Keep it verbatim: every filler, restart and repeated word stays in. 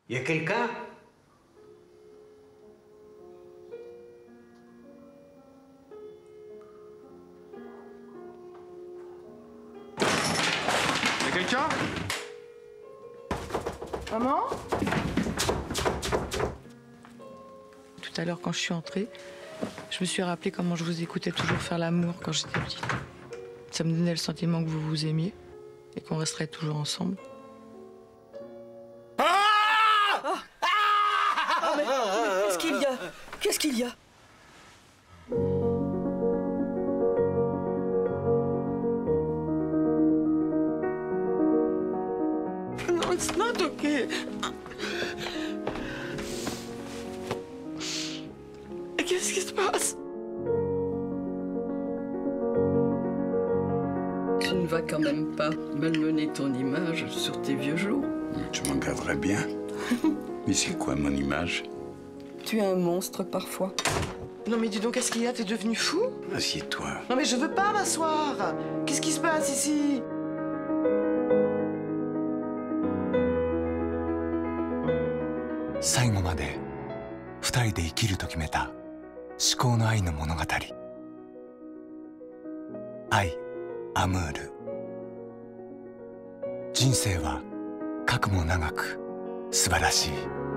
Y a quelqu'un? Y a quelqu'un? Maman? Tout à l'heure, quand je suis entrée, je me suis rappelé comment je vous écoutais toujours faire l'amour quand j'étais petite. Ça me donnait le sentiment que vous vous aimiez et qu'on resterait toujours ensemble. Oh, mais, mais qu'est-ce qu'il y a? Qu'est-ce qu'il y a? No, it's not okay. Qu'est-ce qui se passe? Tu ne vas quand même pas malmener ton image sur tes vieux jours. Je m'en garderai bien. Mais c'est quoi mon image? Tu es un monstre parfois. Non mais dis donc, qu'est-ce qu'il y a? T'es devenu fou? Assieds-toi. Non mais je veux pas m'asseoir. Qu'est-ce qui se passe ici? 最後まで二人で生きると決めた至高の愛の物語。愛、アムール。人生はかくも長く素晴らしい。